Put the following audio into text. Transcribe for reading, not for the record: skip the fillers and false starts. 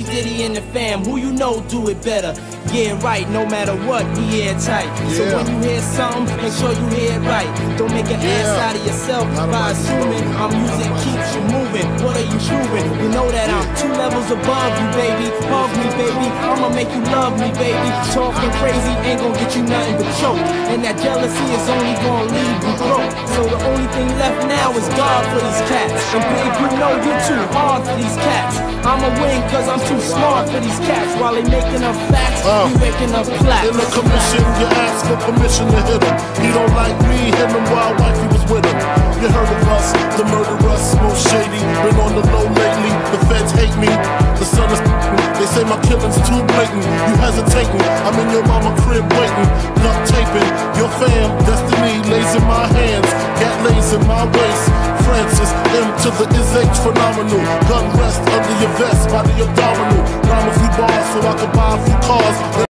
Diddy and the fam, who you know do it better. Yeah, right, no matter what, we airtight. So when you hear something, make sure you hear it right. Don't make an ass out of yourself by assuming our music keeps you moving. What are you proving? You know that I'm 2 levels above you, baby. Hug me, baby, I'ma make you love me, baby. Talking crazy ain't gonna get you nothing but choke. And that jealousy is only gonna leave you broke. So the only thing left now is God for these cats. And babe, you know you're too hard for these cats. I'ma win cause I'm too smart for these cats. While they making up facts, you making up plaques. In the commission, you ask for permission to hit him. He don't like me, hit him while wifey was with him. You heard of us, the murderers, most shady. Been on the low lately, the feds hate me. The sun is they say my killing's too blatant. You hesitating, I'm in your mama crib waiting. Duct taping, your fam, destiny lays in my hands. Gat lays in my waist. Francis, M to the is H phenomenal. Gun rest under your vest, body abdominal. Rhyme a few bars so I can buy a few cars.